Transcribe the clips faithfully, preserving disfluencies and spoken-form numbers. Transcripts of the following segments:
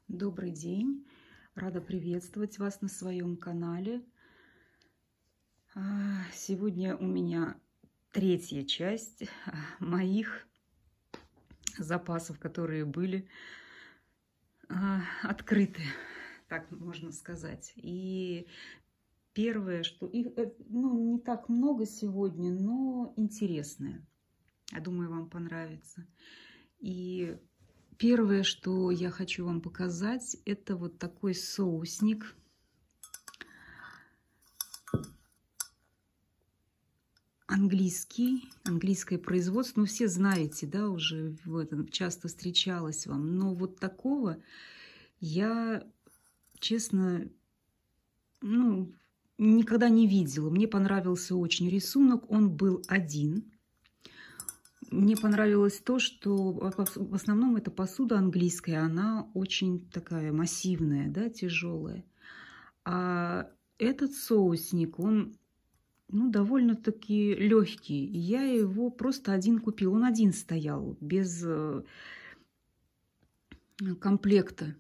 Добрый день! Рада приветствовать вас на своем канале. Сегодня у меня третья часть моих запасов, которые были открыты, так можно сказать. И первое, что их ну, не так много сегодня, но интересное. Я думаю, вам понравится. И первое, что я хочу вам показать, это вот такой соусник. Английский, английское производство. Ну, все знаете, да, уже в этом часто встречалась вам. Но вот такого я, честно, ну, никогда не видела. Мне понравился очень рисунок. Он был один. Мне понравилось то, что в основном эта посуда английская, она очень такая массивная, да, тяжелая. А этот соусник, он, ну, довольно-таки легкий. Я его просто один купила. Он один стоял, без комплекта.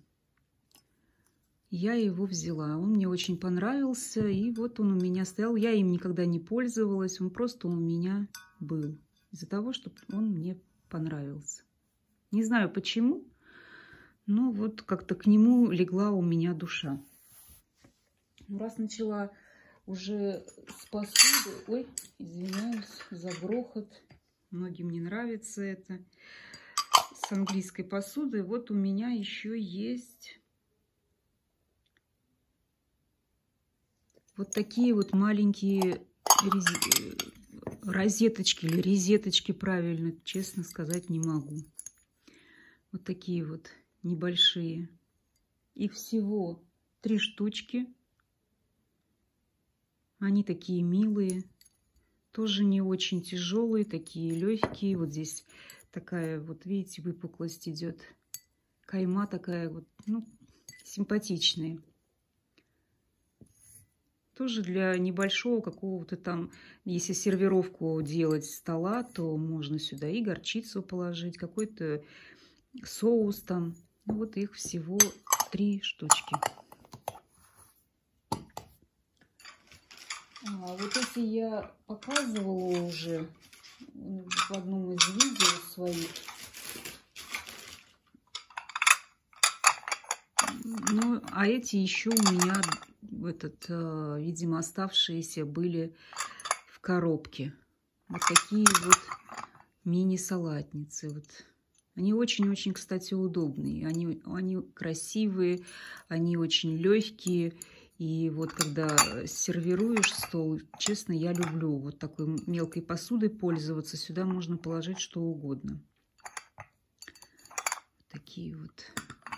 Я его взяла. Он мне очень понравился. И вот он у меня стоял. Я им никогда не пользовалась. Он просто у меня был. Из-за того, что он мне понравился. Не знаю почему, но вот как-то к нему легла у меня душа. Ну, раз начала уже с посуды... Ой, извиняюсь за грохот. Многим не нравится это. С английской посудой. Вот у меня еще есть вот такие вот маленькие розеточки или резеточки, правильно, честно сказать, не могу. Вот такие вот небольшие. Их всего три штучки. Они такие милые. Тоже не очень тяжелые, такие легкие. Вот здесь такая вот, видите, выпуклость идет. Кайма такая вот, ну, симпатичная. Тоже для небольшого какого-то там, если сервировку делать стола, то можно сюда и горчицу положить, какой-то соус там. Ну, вот их всего три штучки. А, вот эти я показывала уже в одном из видео своих. Ну, а эти еще у меня, этот, видимо, оставшиеся были в коробке. Вот такие вот мини-салатницы. Вот. Они очень-очень, кстати, удобные. Они, они красивые, они очень легкие. И вот когда сервируешь стол, честно, я люблю вот такой мелкой посудой пользоваться. Сюда можно положить что угодно. Такие вот.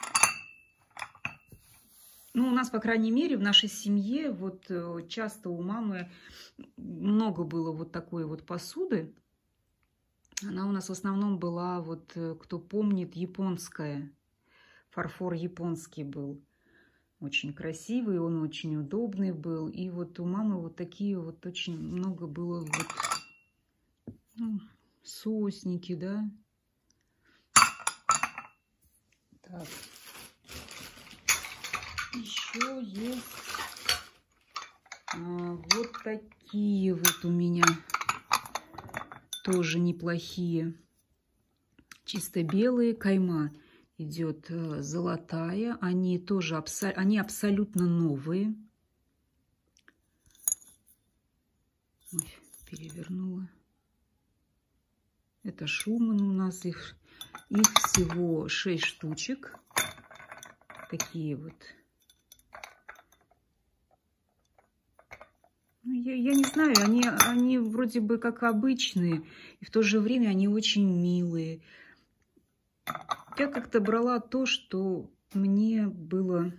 Ну, у нас, по крайней мере, в нашей семье вот часто у мамы много было вот такой вот посуды. Она у нас в основном была, вот кто помнит, японская. Фарфор японский был. Очень красивый, он очень удобный был. И вот у мамы вот такие вот очень много было вот, ну, соусники, да. Так. Еще есть а, вот такие вот у меня тоже неплохие. Чисто белые, кайма идет золотая. Они тоже абсо... они абсолютно новые. Ой, перевернула. Это Шуман у нас. Их, их всего шесть штучек. Такие вот. Я, я не знаю, они, они вроде бы как обычные, и в то же время они очень милые. Я как-то брала то, что мне было,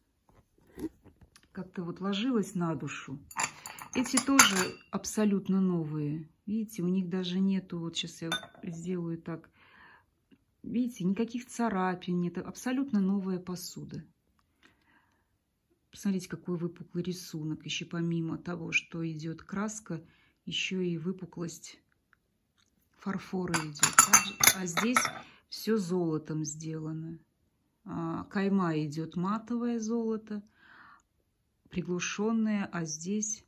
как-то вот ложилось на душу. Эти тоже абсолютно новые. Видите, у них даже нету, вот сейчас я сделаю так, видите, никаких царапин нет. Абсолютно новая посуда. Посмотрите, какой выпуклый рисунок. Еще помимо того, что идет краска, еще и выпуклость фарфора идет. А здесь все золотом сделано. кайма идет матовое золото, приглушенное, а здесь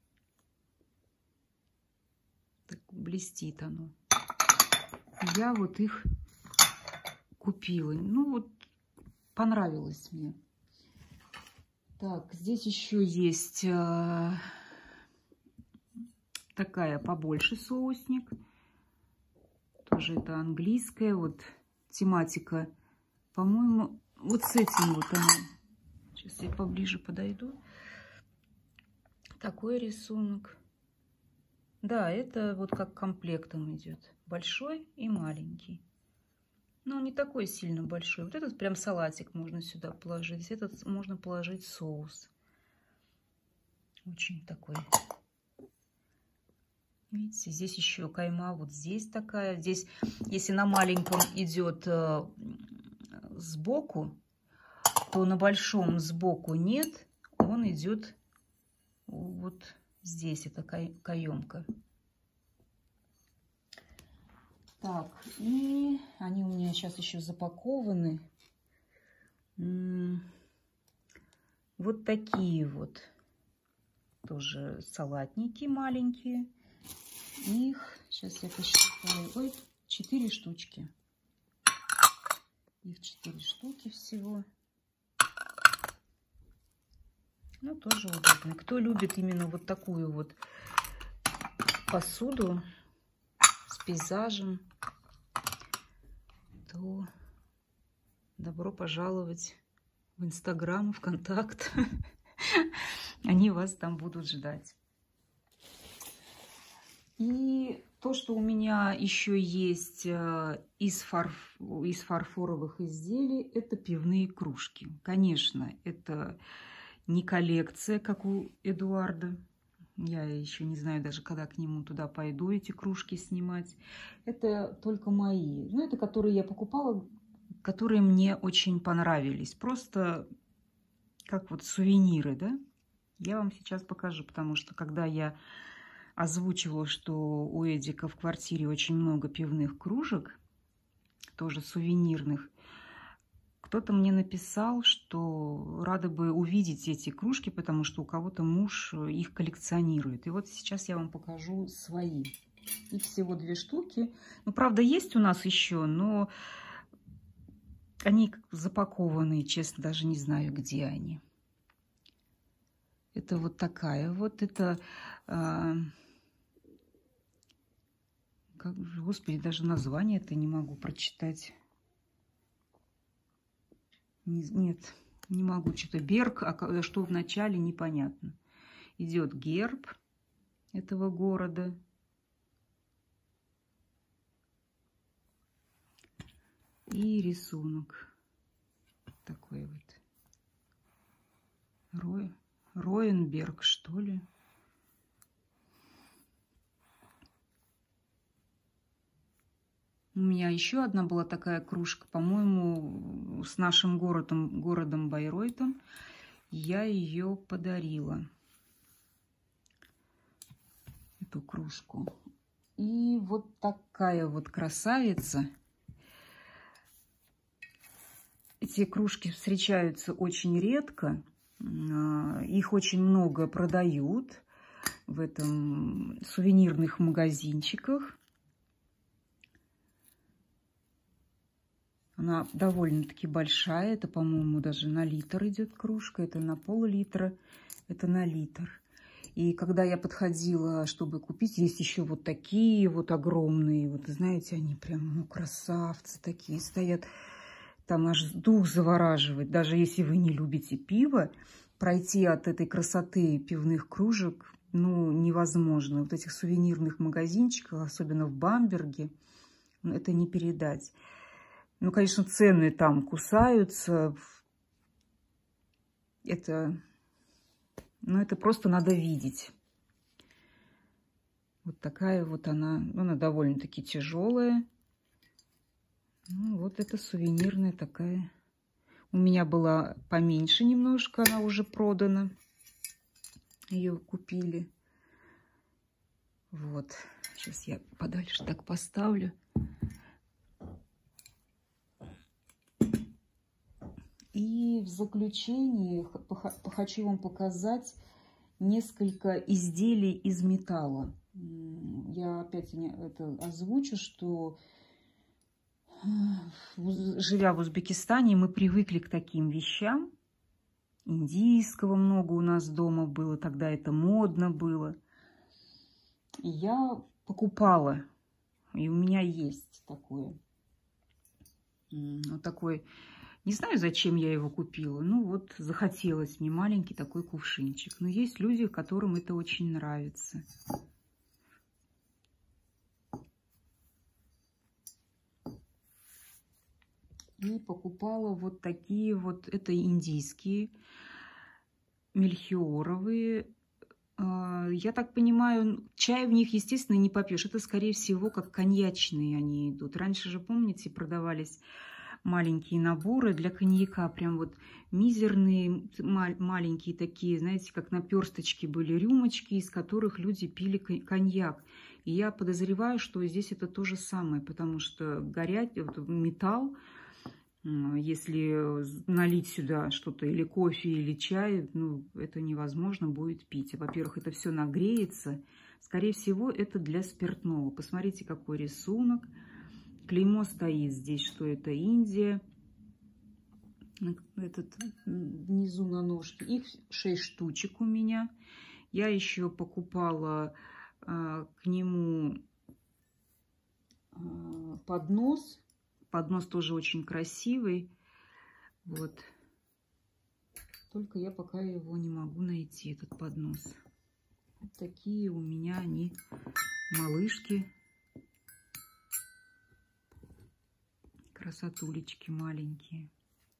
так блестит оно. Я вот их купила. Ну вот, понравилось мне. Так, здесь еще есть э, такая побольше соусник. Тоже это английская. Вот тематика, по-моему, вот с этим вот она. Сейчас я поближе подойду. Такой рисунок. Да, это вот как комплектом идет. Большой и маленький. Но не такой сильно большой. Вот этот прям салатик можно сюда положить. Этот можно положить соус. Очень такой. Видите, здесь еще кайма. Вот здесь такая. Здесь, если на маленьком идет э, сбоку, то на большом сбоку нет. Он идет вот здесь. Это кай, каемка. Так, и они у меня сейчас еще запакованы. Вот такие вот тоже салатники маленькие. Их, сейчас я посчитаю, ой, четыре штучки. Их четыре штуки всего. Ну, тоже удобно. Кто любит именно вот такую вот посуду с пейзажем, то добро пожаловать в Инстаграм, ВКонтакт. Они вас там будут ждать. И то, что у меня еще есть из, фарф... из фарфоровых изделий, это пивные кружки. Конечно, это не коллекция, как у Эдуарда. Я еще не знаю даже, когда к нему туда пойду эти кружки снимать. Это только мои. Ну, это которые я покупала, которые мне очень понравились. Просто как вот сувениры, да? Я вам сейчас покажу, потому что когда я озвучивала, что у Эдика в квартире очень много пивных кружек, тоже сувенирных, кто-то мне написал, что рада бы увидеть эти кружки, потому что у кого-то муж их коллекционирует. И вот сейчас я вам покажу свои. Их всего две штуки. Ну, правда, есть у нас еще, но они запакованные, честно, даже не знаю, где они. Это вот такая вот, это... А, как, господи, даже название это не могу прочитать. Нет, не могу. Что-то Берг, а что в начале, непонятно. Идет герб этого города. И рисунок. Такой вот. Рой, Роенберг, что ли? У меня еще одна была такая кружка, по-моему, с нашим городом, городом Байройтом. Я ее подарила, эту кружку. И вот такая вот красавица. Эти кружки встречаются очень редко. Их очень много продают в этом сувенирных магазинчиках. Она довольно-таки большая. Это, по-моему, даже на литр идет кружка. Это на пол-литра. Это на литр. И когда я подходила, чтобы купить, есть еще вот такие вот огромные. Вот, знаете, они прям, ну, красавцы такие стоят. Там аж дух завораживает. Даже если вы не любите пиво, пройти от этой красоты пивных кружек, ну, невозможно. Вот этих сувенирных магазинчиков, особенно в Бамберге, это не передать. Ну, конечно, цены там кусаются. Это, ну, это просто надо видеть. Вот такая вот она. Она довольно-таки тяжелая. Ну, вот это сувенирная такая. У меня была поменьше немножко. Она уже продана. Ее купили. Вот. Сейчас я подальше так поставлю. И в заключении хочу вам показать несколько изделий из металла. Я опять это озвучу, что, живя в Узбекистане, мы привыкли к таким вещам. Индийского много у нас дома было, тогда это модно было. И я покупала, и у меня есть такое. Вот такой, не знаю, зачем я его купила. Ну вот захотелось мне маленький такой кувшинчик. Но есть люди, которым это очень нравится. И покупала вот такие вот, это индийские, мельхиоровые. Я так понимаю, чай в них, естественно, не попьешь. Это, скорее всего, как коньячные они идут. Раньше же, помните, продавались маленькие наборы для коньяка. Прям вот мизерные, маленькие такие, знаете, как наперсточки были рюмочки, из которых люди пили коньяк. И я подозреваю, что здесь это то же самое, потому что горять, металл, если налить сюда что-то, или кофе, или чай, ну, это невозможно будет пить. Во-первых, это все нагреется. Скорее всего, это для спиртного. Посмотрите, какой рисунок. Клеймо стоит здесь, что это Индия. Этот внизу на ножке. Их шесть штучек у меня. Я еще покупала а, к нему а, поднос. Поднос тоже очень красивый. Вот. Только я пока его не могу найти, этот поднос. Вот такие у меня они, малышки. Красотулечки маленькие.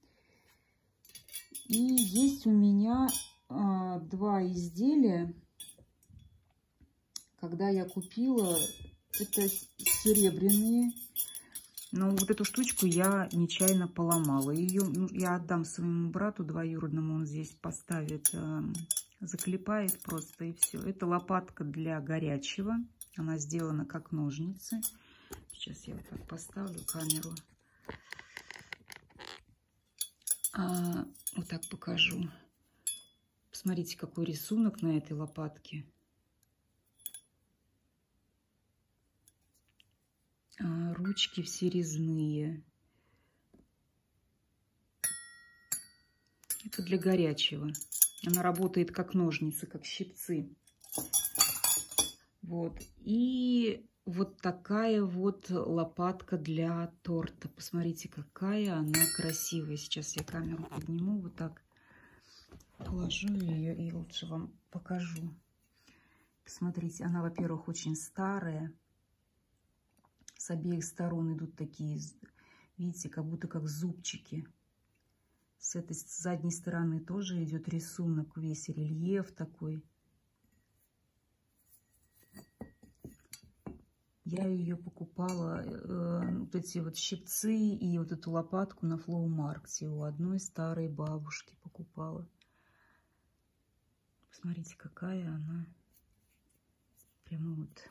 И есть у меня а, два изделия. Когда я купила, это серебряные. Но вот эту штучку я нечаянно поломала. Ее ну, я отдам своему брату двоюродному, он здесь поставит, э, заклепает просто и все. Это лопатка для горячего. Она сделана как ножницы. Сейчас я вот так поставлю камеру. А, вот так покажу. Посмотрите, какой рисунок на этой лопатке. Ручки все резные. Это для горячего. Она работает как ножницы, как щипцы. Вот. И вот такая вот лопатка для торта. Посмотрите, какая она красивая. Сейчас я камеру подниму, вот так положу ее и лучше вам покажу. Посмотрите, она, во-первых, очень старая. С обеих сторон идут такие, видите, как будто как зубчики. С этой с задней стороны тоже идет рисунок, весь рельеф такой. Я ее покупала, э, вот эти вот щипцы и вот эту лопатку на флоу-маркте у одной старой бабушки покупала. Посмотрите, какая она. Прямо вот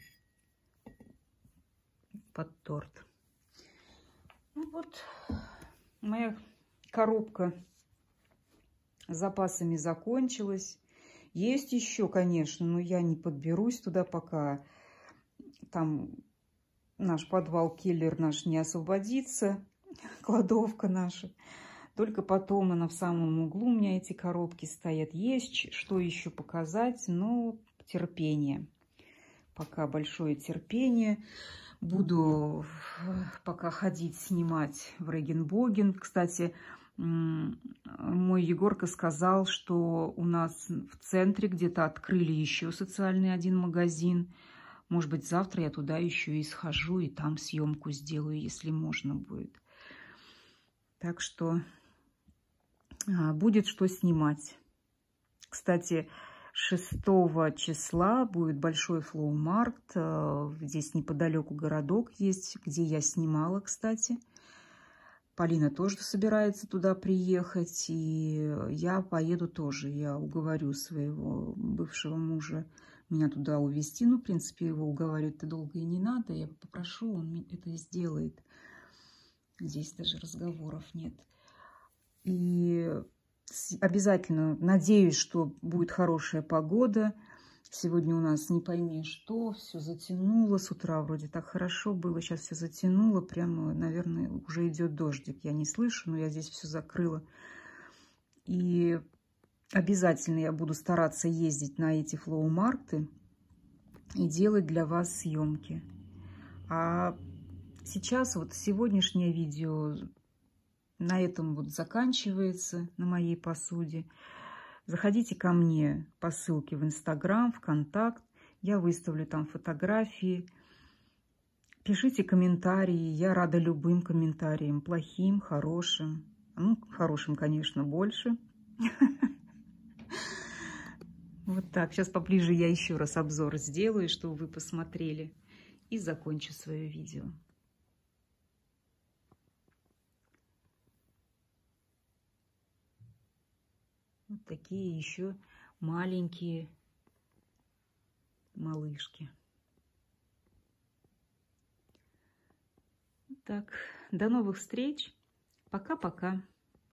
под торт. Ну вот, моя коробка с запасами закончилась. Есть еще, конечно, но я не подберусь туда, пока там наш подвал, келлер наш не освободится, кладовка наша. Только потом она в самом углу у меня эти коробки стоят. Есть что еще показать, но терпение. Пока большое терпение. Буду пока ходить, снимать в Регенбоген. Кстати, мой Егорка сказал, что у нас в центре где-то открыли еще социальный один магазин. Может быть, завтра я туда еще и схожу, и там съемку сделаю, если можно будет. Так что будет что снимать. Кстати, шестого числа будет большой флоу-маркт. Здесь неподалеку городок есть, где я снимала, кстати. Полина тоже собирается туда приехать, и я поеду тоже. Я уговорю своего бывшего мужа меня туда увезти. Ну, в принципе, его уговаривать-то долго и не надо. Я попрошу, он это сделает. Здесь даже разговоров нет. И обязательно надеюсь, что будет хорошая погода. Сегодня у нас не пойми что, все затянуло. С утра вроде так хорошо было, сейчас все затянуло. Прямо, наверное, уже идет дождик. Я не слышу, но я здесь все закрыла. И обязательно я буду стараться ездить на эти флоу-маркеты и делать для вас съемки. А сейчас вот сегодняшнее видео на этом вот заканчивается, на моей посуде. Заходите ко мне по ссылке в Инстаграм, ВКонтакт. Я выставлю там фотографии. Пишите комментарии. Я рада любым комментариям. Плохим, хорошим. Ну, хорошим, конечно, больше. Вот так. Сейчас поближе я еще раз обзор сделаю, чтобы вы посмотрели. И закончу свое видео. Вот такие еще маленькие малышки. Так, до новых встреч. Пока-пока.